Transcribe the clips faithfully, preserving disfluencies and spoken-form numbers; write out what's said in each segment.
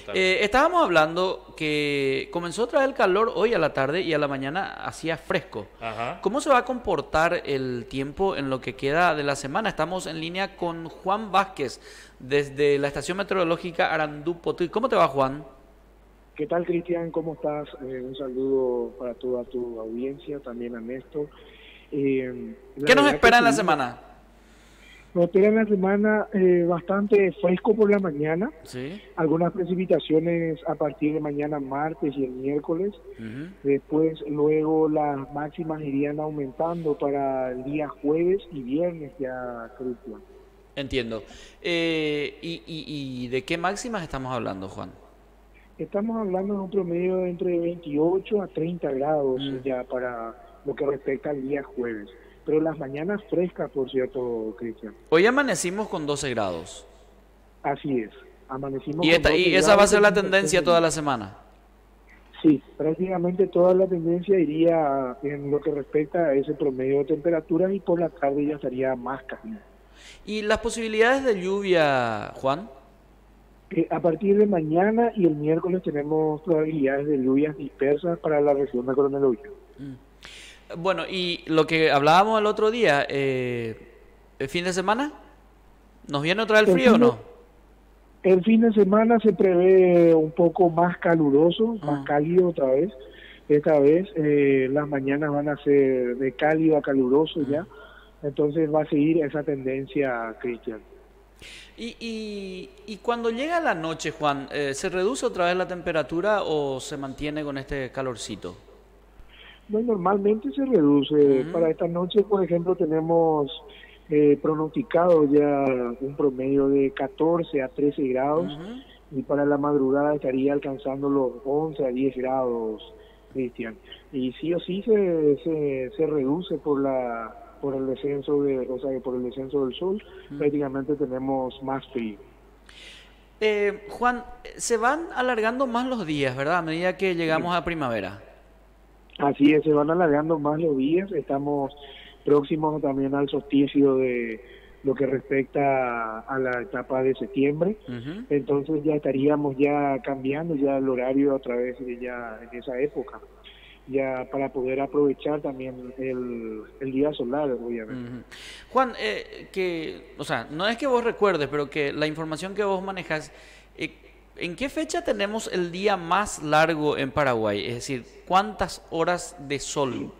Eh, estábamos hablando que comenzó otra vez el calor hoy a la tarde y a la mañana hacía fresco. Ajá. ¿Cómo se va a comportar el tiempo en lo que queda de la semana? Estamos en línea con Juan Vázquez desde la estación meteorológica Arandú Potosí. ¿Cómo te va, Juan? ¿Qué tal, Cristian? ¿Cómo estás? Eh, un saludo para toda tu audiencia, también a Néstor. Eh, la ¿Qué nos verdad espera que en la sí, semana? Nos espera en la semana eh, bastante fresco por la mañana, Sí. algunas precipitaciones a partir de mañana martes y el miércoles. Ujú. Después, luego las máximas irían aumentando para el día jueves y viernes ya, Cristian. Entiendo. Eh, y, y- ¿Y de qué máximas estamos hablando, Juan? Estamos hablando de un promedio de entre veintiocho a treinta grados Mm. ya para lo que respecta al día jueves. Pero las mañanas frescas, por cierto, Cristian. Hoy amanecimos con doce grados. Así es. Amanecimos Y, con esta, doce y esa va a grados ser la en tendencia el toda día. la semana. Sí, prácticamente toda la tendencia iría en lo que respecta a ese promedio de temperaturas y por la tarde ya estaría más caliente. ¿Y las posibilidades de lluvia, Juan? Eh, a partir de mañana y el miércoles tenemos probabilidades de lluvias dispersas para la región de Coronel Oviedo. Bueno, y lo que hablábamos el otro día, eh, ¿el fin de semana? ¿Nos viene otra vez el El frío o fin de, no? el fin de semana se prevé un poco más caluroso, más Ah. cálido otra vez. Esta vez eh, las mañanas van a ser de cálido a caluroso ya. Entonces va a seguir esa tendencia, Cristian. Y, y, y cuando llega la noche, Juan, eh, ¿se reduce otra vez la temperatura o se mantiene con este calorcito? No, normalmente se reduce. Ujú. Para esta noche, por ejemplo, tenemos eh, pronosticado ya un promedio de catorce a trece grados Ujú. y para la madrugada estaría alcanzando los once a diez grados, Cristian. Y sí o sí se, se, se reduce por la por el descenso de, o sea, por el descenso del sol, prácticamente tenemos más frío. Eh, Juan, se van alargando más los días, ¿verdad? A medida que llegamos a primavera. Así es, se van alargando más los días, estamos próximos también al solsticio de lo que respecta a la etapa de septiembre, Ujú. entonces ya estaríamos ya cambiando ya el horario a través de ya en esa época, ya para poder aprovechar también el, el día solar, obviamente. Ujú. Juan, eh, que, o sea, no es que vos recuerdes, pero que la información que vos manejas, eh, ¿en qué fecha tenemos el día más largo en Paraguay? Es decir, ¿cuántas horas de sol?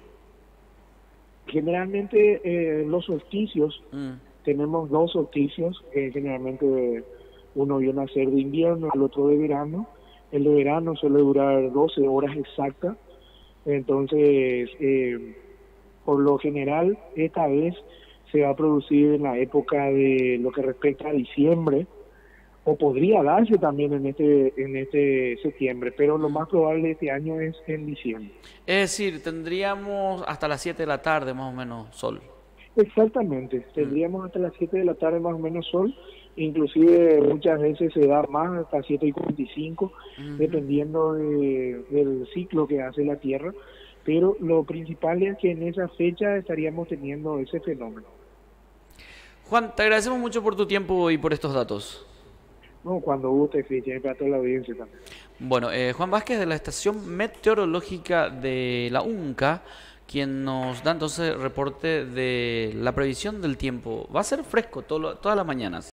Generalmente eh, los solsticios, Mm. tenemos dos solsticios, eh, generalmente uno viene a ser de invierno, el otro de verano. El de verano suele durar doce horas exactas, entonces eh, por lo general esta vez se va a producir en la época de lo que respecta a diciembre, o podría darse también en este en este septiembre, pero lo más probable este año es en diciembre. Es decir, tendríamos hasta las siete de la tarde más o menos sol. Exactamente, Mm. tendríamos hasta las siete de la tarde más o menos sol, inclusive muchas veces se da más, hasta siete y cuarenta y cinco, Ujú. dependiendo de- del ciclo que hace la Tierra, pero lo principal es que en esa fecha estaríamos teniendo ese fenómeno. Juan, te agradecemos mucho por tu tiempo y por estos datos. No, cuando guste, Cristian, y para toda la audiencia también. Bueno, eh, Juan Vázquez de la estación meteorológica de la UNCA, quien nos da entonces reporte de la previsión del tiempo. Va a ser fresco todo lo- todas las mañanas.